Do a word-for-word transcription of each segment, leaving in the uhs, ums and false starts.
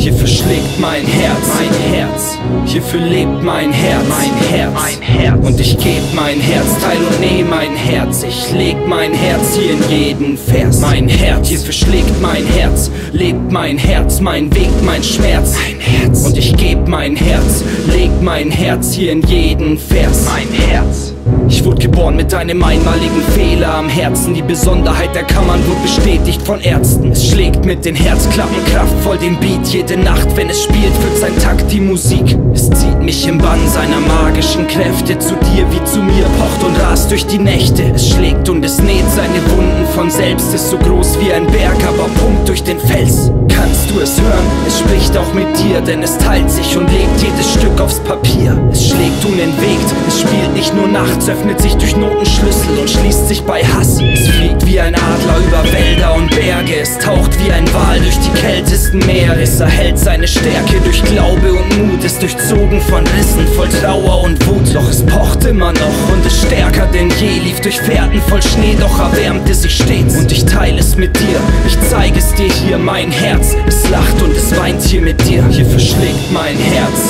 Hierfür schlägt mein Herz, mein Herz. Hierfür lebt mein Herz, mein Herz, mein Herz. Und ich geb mein Herz, teil und nehm mein Herz. Ich leg mein Herz hier in jeden Vers. Mein Herz, hierfür schlägt mein Herz, lebt mein Herz, mein Weg, mein Schmerz. Mein Herz. Und ich geb mein Herz, leg mein Herz hier in jeden Vers. Mein Herz. Ich wurde geboren mit einem einmaligen Fehler am Herzen. Die Besonderheit der Kammern wird bestätigt von Ärzten. Es schlägt mit den Herzklappen kraftvoll den Beat. Jede Nacht, wenn es spielt, wird sein Takt die Musik. Es zieht mich im Bann seiner magischen Kräfte. Zu dir wie zu mir, pocht und rast durch die Nächte. Es schlägt und es näht seine Wunden von selbst. Ist so groß wie ein Berg, aber pumpt durch den Fels. Kannst du es hören? Es spricht auch mit dir, denn es teilt sich und legt jedes Stück aufs Papier. Es schlägt unentwegt, es spielt nicht nur nachts, öffnet sich durch Notenschlüssel und schließt sich bei Hass. Es fliegt wie ein Adler über Wälder und Berge. Es taucht wie ein Wal durch die kältesten Meere. Es erhält seine Stärke durch Glaube und Mut. Ist durchzogen von Rissen, voll Trauer und Wut. Doch es pocht immer noch und ist stärker denn je. Lief durch Fährten voll Schnee, doch erwärmte sich stets. Und ich teile es mit dir, ich zeige es dir hier, mein Herz. Es lacht und es weint hier mit dir. Hierfür schlägt mein Herz.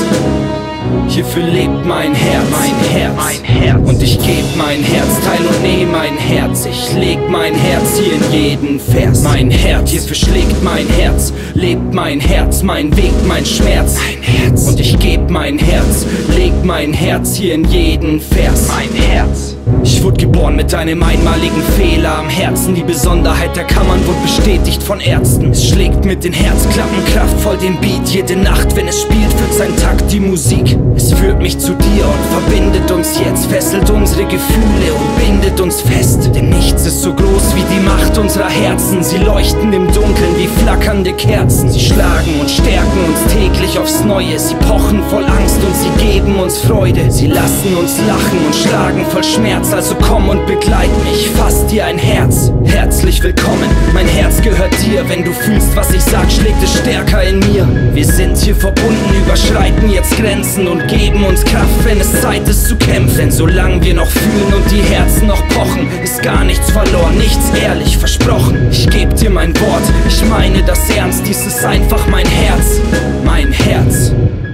Hierfür lebt mein Herz, mein Herz, mein Herz. Und ich geb mein Herz, teil und nehm mein Herz. Ich leg mein Herz hier in jeden Vers. Mein Herz, hierfür schlägt mein Herz, lebt mein Herz, mein Weg, mein Schmerz. Mein Herz. Und ich geb mein Herz, leg mein Herz hier in jeden Vers. Mein Herz. Ich wurde geboren mit einem einmaligen Fehler am Herzen. Die Besonderheit der Kammern wird bestätigt von Ärzten. Es schlägt mit den Herzklappen kraftvoll den Beat. Jede Nacht, wenn es spielt, wird sein Takt die Musik. Es führt mich zu dir und verbindet uns jetzt, fesselt unsere Gefühle und bindet uns fest. Denn nichts ist so groß wie die Macht unserer Herzen. Sie leuchten im Dunkeln wie flackernde Kerzen. Sie schlagen und stärken uns täglich aufs Neue. Sie pochen voll Angst und sie geben uns Freude. Sie lassen uns lachen und schlagen voll Schmerz. Also komm und begleit mich, fass dir ein Herz. Herzlich willkommen, mein Herz gehört dir. Wenn du fühlst, was ich sag, schlägt es stärker in mir. Wir sind hier verbunden, überschreiten jetzt Grenzen und geben uns Kraft, wenn es Zeit ist zu kämpfen. Denn solange wir noch fühlen und die Herzen noch pochen, ist gar nichts verloren, nichts ehrlich versprochen. Ich geb dir mein Wort, ich meine das ernst. Dies ist einfach mein Herz, mein Herz.